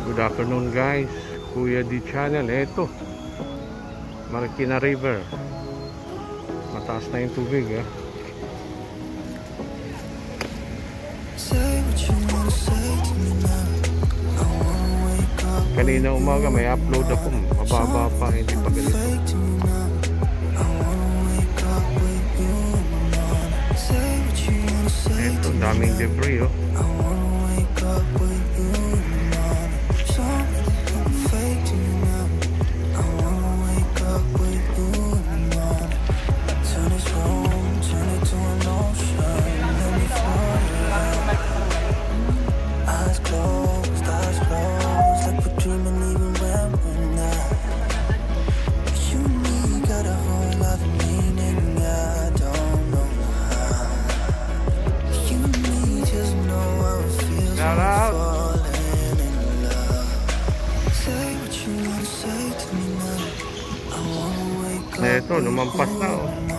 Good afternoon guys, Kuya D Channel. Eto, Marikina River. Mataas na yung tubig Kanina umaga may upload ako, mababa pa, hindi pa ganito. Eto, daming debris Ito, lumampas na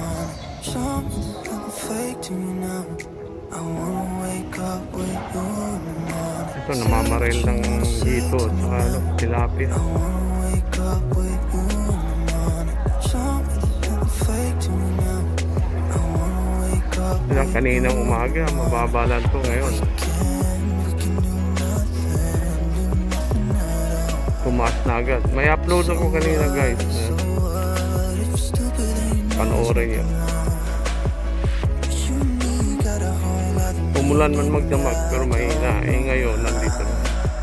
Ito, namamaril ng hito at tilapia. Ilang kaninang umaga, mababa lang ito ngayon. Tumaas na agad. May upload ako kanina guys. Panoorin yun. Umulan man magdamag pero mahina. Ngayon nandito na.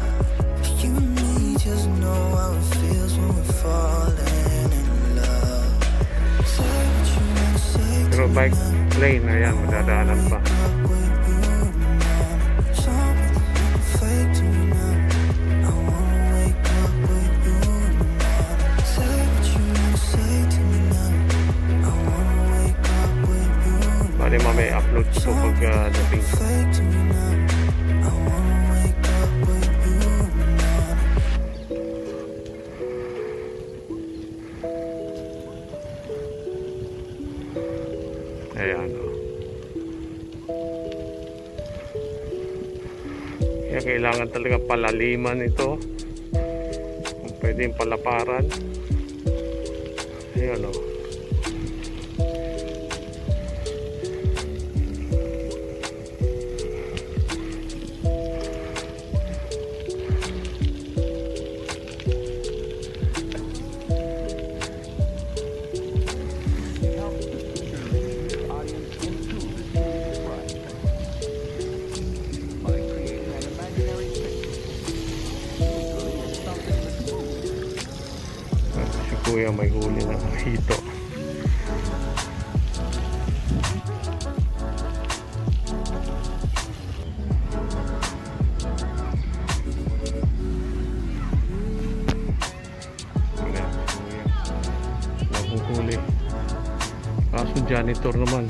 Pero bike lane, ayan, madadaanan pa. Bali mamay upload ito pag dating. Ayan Kaya kailangan talaga palaliman ito. Kung pwede yung palaparan. Ayan Kuya may huli ng hito. Nahuhuli. Kaso janitor naman.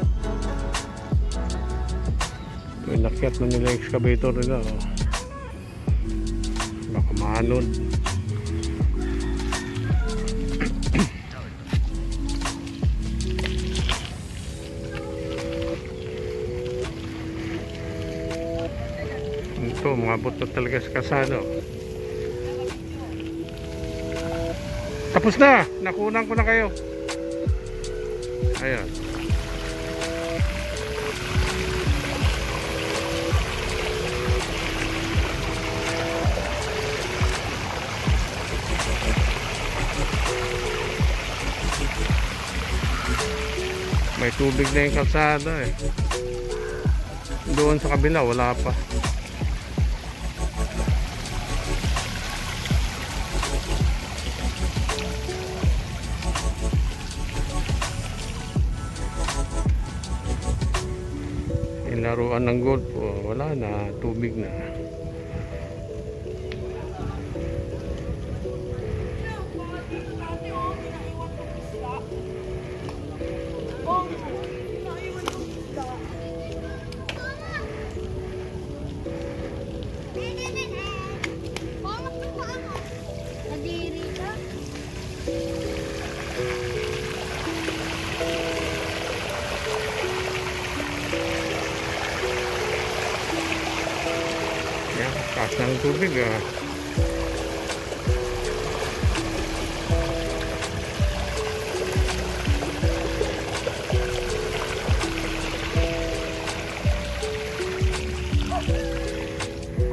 Ito inakyat na nila excavator nila. Baka maanod. Ito, mga buto talaga sa kasado. Tapos na! Nakunan ko na kayo. Ayan. May tubig na yung kalsada Doon sa kabila wala pa. Laruan ng golf wala na, tubig na. Taas ng tubig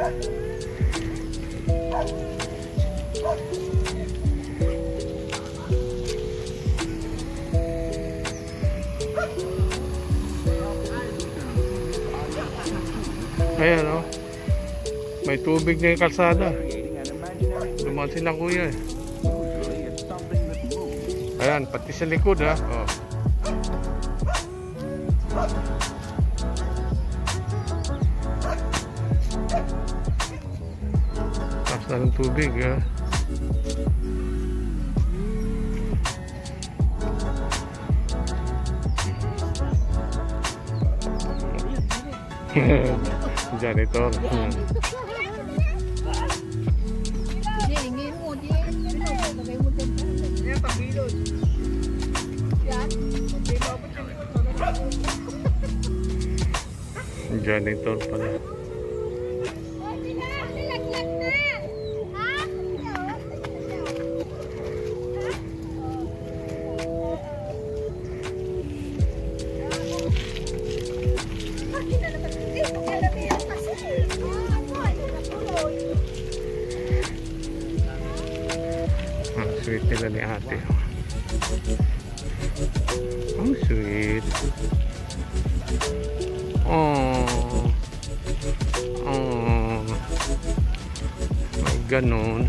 Ayan o. May tubig na yung kalsada. Dumaan sila kuya eh. Ayan, pati sa likod ha. Oh. Taas na ng tubig ha. Janitor. Janitor pala. Ang sweet nila ni ate. Ang sweet. Oh. Oh. Ay, ganon.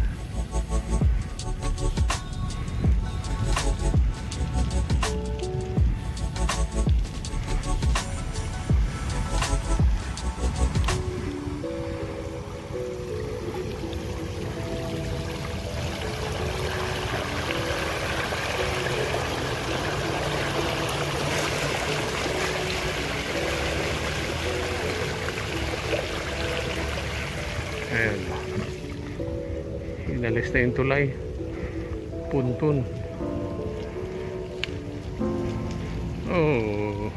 Ayan. Inalis na yung tulay. Puntun. Oh.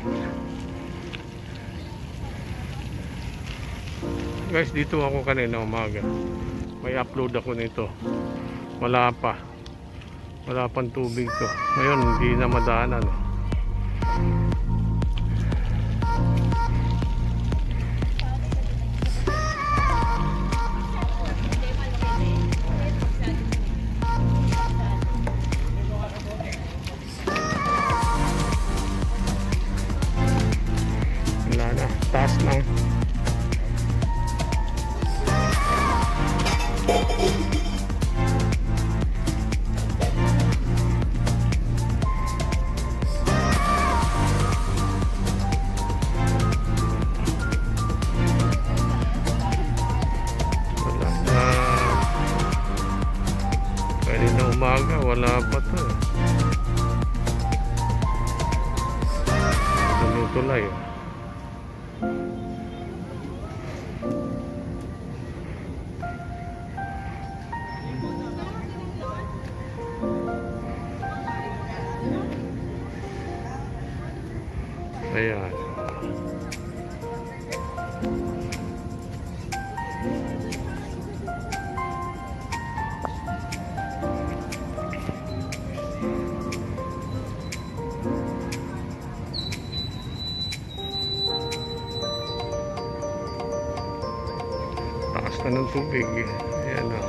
Guys, dito ako kanina umaga. May upload ako nito. Wala pa. Wala pang tubig to. Ngayon, hindi na madaanan. Taas lang. Wala na. Pwede na umaga, wala pa to eh. Tulay eh. Ayan. Taas na ng tubig. Ayan na.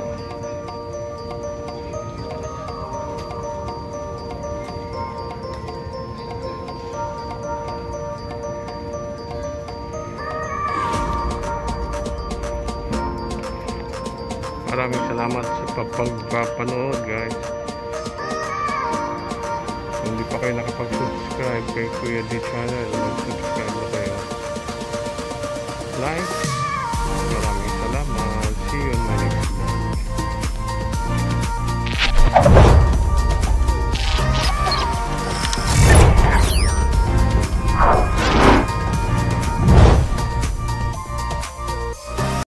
Maraming salamat sa pagpapanood guys. Kung hindi pa kayo nakapag-subscribe kay Kuya D Channel, mag-subscribe na kayo. Like,